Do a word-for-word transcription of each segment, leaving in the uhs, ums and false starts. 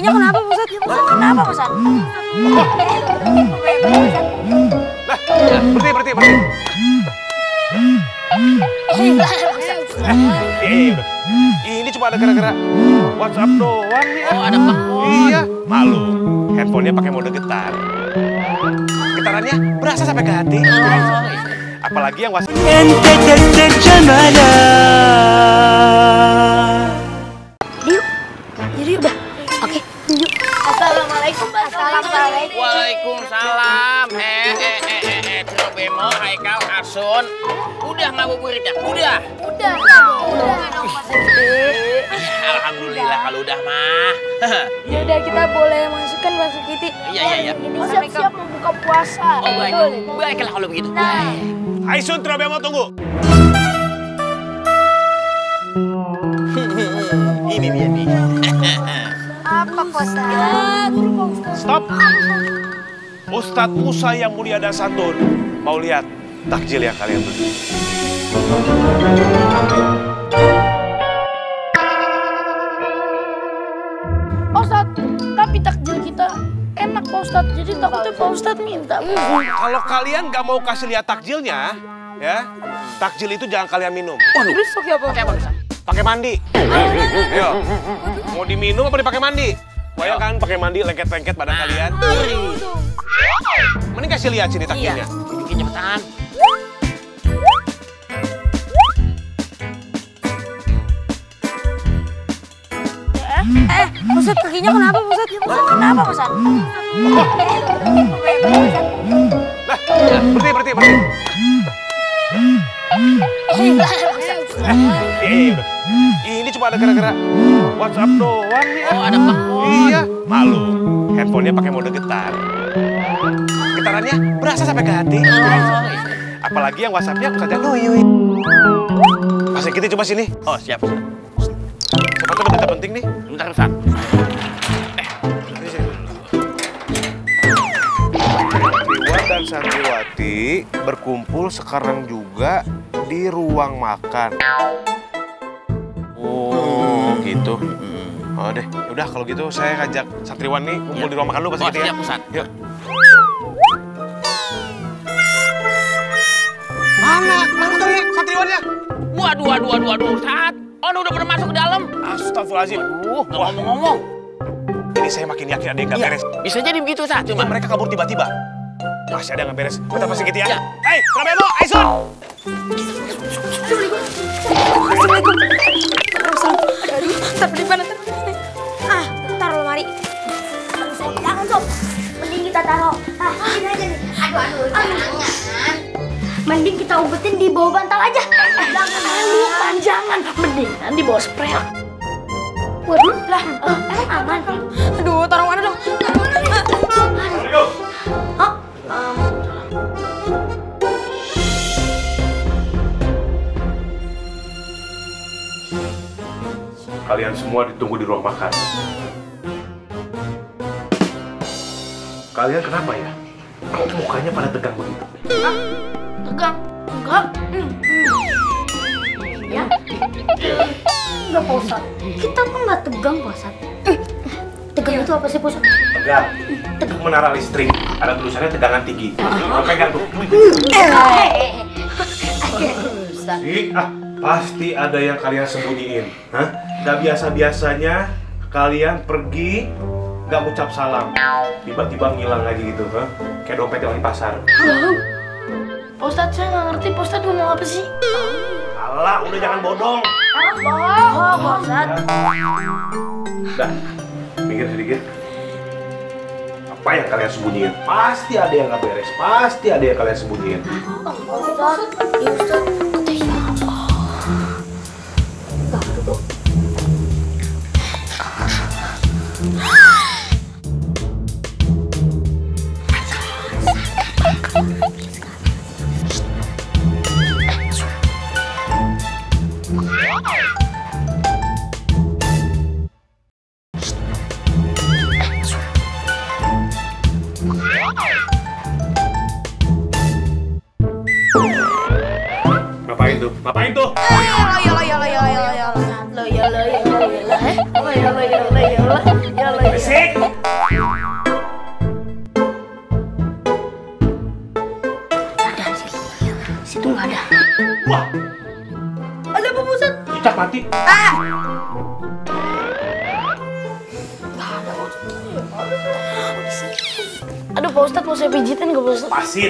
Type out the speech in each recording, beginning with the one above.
kakinya kenapa, Pak Ustadz? Kenapa, Pak Ustadz? Nah, berhenti, berhenti, berhenti. Eh, ini cuma ada gara-gara WhatsApp doang nih. Oh, ada Pak. Iya, malu. Handphonenya pakai mode getar. Getarannya berasa sampai ke hati. Apalagi yang WhatsApp. Yuk, jadi udah. Oke, yuk. Assalamualaikum, Assalamualaikum. Waalaikumsalam. Eh, eh, eh, eh, eh, Trio Bemo, Haikal, Asun. Udah ngabuburitnya? Udah. Udah, udah. Alhamdulillah kalau udah mah. Ya udah, kita boleh masukkan Pak Sukiti. Iya, iya, iya. Ini siap-siap mau buka puasa. Oh, baik. Baiklah kalau begitu. Aisun, Trio Bemo, tunggu. Ini dia nih. Apa, Pak Ustadz? Stop. Ustadz Musa yang mulia dan santun mau lihat takjil yang kalian beli. Pak Ustadz, tapi takjil kita enak, Pak Ustadz. Jadi takutnya Pak Ustadz minta. Kalau kalian nggak mau kasih lihat takjilnya, ya, takjil itu jangan kalian minum. Terus pakai apa? Pakai apa, Ustaz? Pakai mandi. Ayo, mau diminum apa dipakai mandi? Bayangkan pakai mandi lengket-lengket badan kalian. Mending kasih lihat sini takjilnya. Bikin cepetan. Eh, Ustadz, kakinya kenapa, Ustadz? Kenapa, Ustadz? Nah, berhenti, berhenti, berhenti. Eh, udah. Ini cuma ada gara-gara WhatsApp doang nih. Oh, ada Pak. Iya, malu. Handphonenya pakai mode getar. Getarannya berasa sampai ke hati. Apalagi yang WhatsAppnya Ustadz Nuyuy. Pak Sukiti coba sini. Oh, siap. Siapa tuh berita penting nih? Bentar, Ustaz. Ini sini. Santriwan dan santriwati berkumpul sekarang juga di ruang makan. Oh, gitu. Oh deh, udah kalau gitu saya ngajak santriwan nih kumpul Ya. di ruang makan dulu Pak Oh, Sukiti ya. siap, Ustaz. Yuk. Mana? Mana tuh nih santriwannya? Waduh, waduh, waduh, waduh, Ustaz. Oh, udah pernah masuk ke dalam. Astagfirullahaladzim. Uh, nggak ngomong-ngomong. Ini saya makin yakin ada yang nggak Ya, beres. bisa jadi begitu, Ustaz. Cuma Cuma mereka kabur tiba-tiba. Masih ada yang nggak beres. Bentar Pak Sukiti ya. Ya. Hei, Trio Bemo, Aisun. Tapi di mana? Ah, taruh lemari. Jangan, Sob. Mending kita taruh. Ah, ini aja nih. Aduh, aduh, jangan. Mending kita umpetin di bawah bantal aja. Jangan, lupa, jangan. Mendingan di bawah spray. Waduh, lah, emang aman? Aduh, taruh mana dong? Assalamualaikum. Hah? Kalian semua ditunggu di ruang makan. Kalian kenapa ya? Kok mukanya pada tegang begitu? Tegang? Enggak. Hmm. Ya? Enggak, Pak Ustadz. Kita tuh nggak tegang, Pak Ustadz. Tegang itu apa sih, Pak Ustadz? Tegang. Itu menara listrik. Ada tulisannya tegangan tinggi. Mau pegang tuh. Ih, ah, pasti ada yang kalian sembunyiin. Hah? Gak biasa-biasanya kalian pergi nggak ucap salam, tiba-tiba ngilang lagi gitu, huh? Kayak dompet yang di pasar. Pak Ustadz, saya nggak ngerti Pak Ustadz ngomong apa sih? Alah, udah jangan bodong. Oh, Pak Ustadz. Dah, minggir sedikit. Apa yang kalian sembunyiin? Pasti ada yang nggak beres. Pasti ada yang kalian sembunyiin. Pak Ustadz, ya Ustadz. Ngapain tuh? Ngapain tuh? Bersih! cicak mati. Ah. Aduh Pak Ustadz, mau saya pijitin nggak Pak Ustadz? Pasin.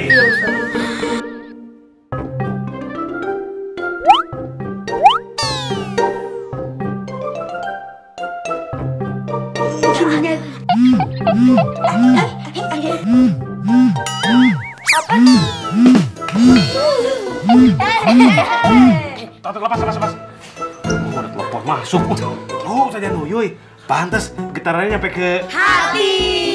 Tahu lepas lepas lepas. Oh, udah telepon masuk. Oh, Ustaz Nuyuy. Pantes getarannya nyampe ke Hati.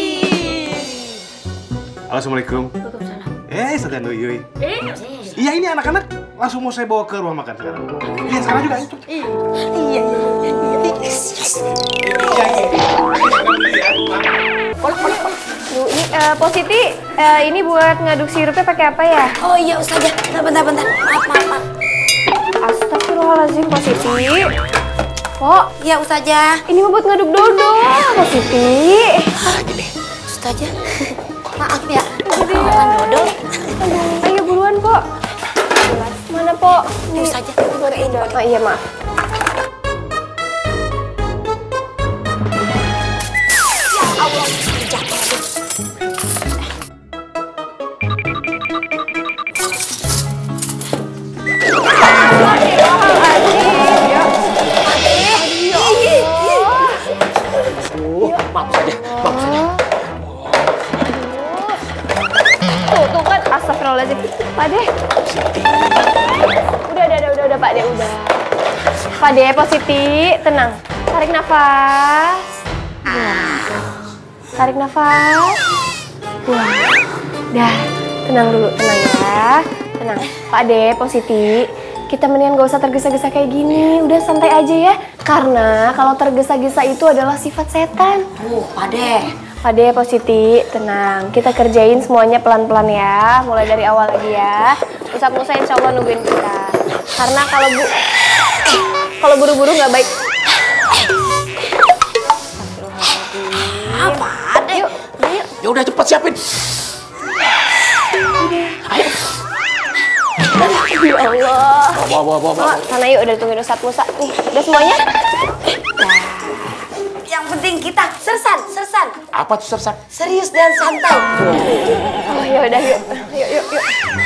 Halo, Assalamualaikum. Waalaikumsalam. Eh, Ustaz Nuyuy. Eh, Iya, ini anak-anak langsung mau saya bawa ke ruang makan sekarang. Iya, sekarang juga. Ayo, iya iya iya. Bu, ini uh, Positi, uh, ini buat ngaduk sirupnya pakai apa ya? Oh iya Ustazah, bentar bentar bentar. Maaf maaf maaf. Astagfirullahaladzim, Positi. Kok? Iya Ustazah. Ini mah buat ngaduk dodol, Positi. Ustazah. Maaf ya. Makan dodol. Ayo buruan, Pok. Mana, Pok? Nih, Ustazah. goreng dodol. Oh iya, maaf. Allah, jatuh. Maaf saja, maaf saja. Tuh, tuh kan, astagfirullahaladzim. Pak De. Udah, udah, udah, udah, Pak De, udah. Pak De, Positi, tenang. Tarik nafas. Tarik nafas. Buang. Dah, tenang dulu, tenang ya. Tenang. Pak De, Positi, kita mendingan gak usah tergesa-gesa kayak gini. Udah santai aja ya. Karena kalau tergesa-gesa itu adalah sifat setan. Tuh, Pade. Pak De, Positi, tenang. Kita kerjain semuanya pelan-pelan ya. Mulai dari awal lagi ya. Ustadz Musa insya Allah nungguin kita. Karena kalau bu, kalau buru-buru nggak baik. Apa Pade? Yuk, yuk. Ya udah cepat siapin. Ayo. Ya Allah. Bawa, bawa, bawa, bawa. Oh, sana yuk, udah tungguin Ustadz Musa. Nih, udah semuanya? Yang penting kita sersan, sersan. Apa tuh sersan? Serius dan santai. Oh ya udah yuk, yuk, yuk, yuk.